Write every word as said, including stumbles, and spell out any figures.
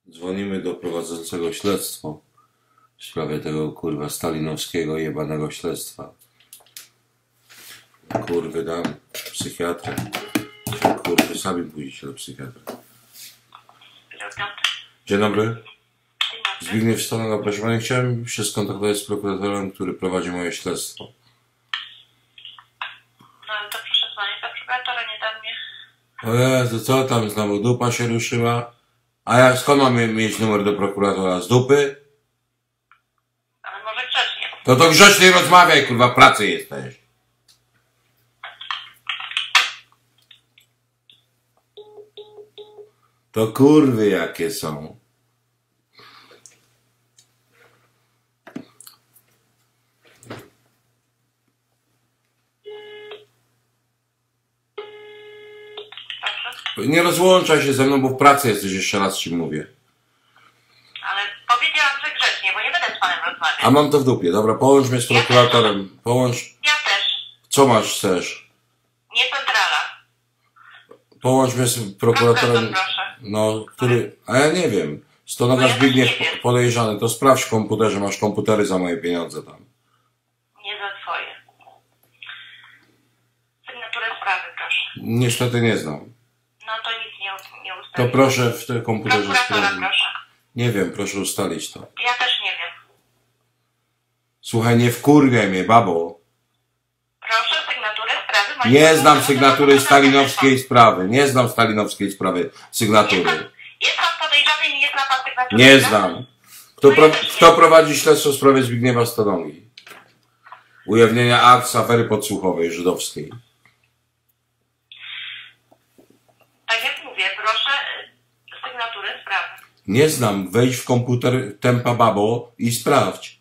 Dzwonimy do prowadzącego śledztwo w sprawie tego kurwa stalinowskiego jebanego śledztwa. Kurwy dam psychiatrę. Kurwy sami pójdziecie do psychiatra. Dzień dobry. Zbigniew Stanoga, proszę pani, chciałem się skontaktować z prokuratorem, który prowadzi moje śledztwo. No ale to proszę dzwonić do prokuratora, nie da mnie. O Jezu, co tam znowu? Dupa się ruszyła? A ja skąd mam mieć numer do prokuratora? Z dupy? Ale może grzecznie. To to grzecznie rozmawiaj, kurwa, w pracy jesteś. To kurwy jakie są. Proszę. Nie rozłączaj się ze mną, bo w pracy jesteś, jeszcze raz ci mówię. Ale powiedziałam, że grzecznie, bo nie będę z panem rozmawiać. A mam to w dupie, dobra, połącz mnie z prokuratorem. Połącz. Ja też. Co masz, chcesz? Nie centrala. Połącz mnie z prokuratorem. Proszę. No, który. A ja nie wiem. Stonoga No ja Zbigniew też nie wiem. podejrzany. To sprawdź w komputerze, masz komputery za moje pieniądze tam. Nie za twoje. Sygnaturę sprawy, proszę. Niestety nie znam. No to nic nie, nie To ustali. proszę w tym komputerze Prokuratora, sprawdzić. proszę. Nie wiem, proszę ustalić to. Ja też nie wiem. Słuchaj, nie wkurwiaj mnie, babo. Proszę sygnaturę sprawy. Moim Nie znam prokuratorem sygnatury na stalinowskiej telefon. sprawy. Nie znam stalinowskiej sprawy Jest sygnatury. pan, jest pan podejrzany i nie zna pan sygnatury? Nie sprawy? znam. Kto, pro, kto prowadzi śledztwo w sprawie Zbigniewa Stanogi? Ujawnienia akt z afery podsłuchowej żydowskiej. Tak jak mówię, proszę y, sygnatury sprawy. Nie znam. Wejdź w komputer tempa babo i sprawdź.